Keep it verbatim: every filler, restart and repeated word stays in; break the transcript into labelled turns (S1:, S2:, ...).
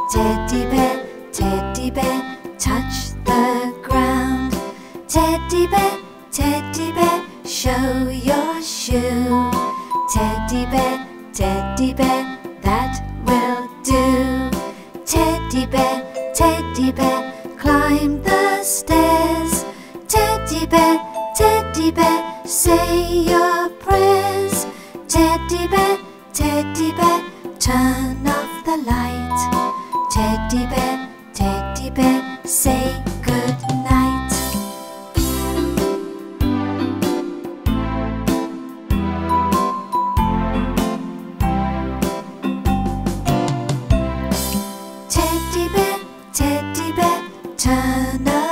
S1: Teddy bear, teddy bear, touch the ground. Teddy bear, teddy bear, show your shoe. Teddy bear, teddy bear, that will do. Teddy bear, teddy bear, climb the stairs. Teddy bear, teddy bear, say your prayers. Teddy bear, teddy bear, turn off the light. Teddy bear, teddy bear, say good night. Teddy bear, teddy bear, turn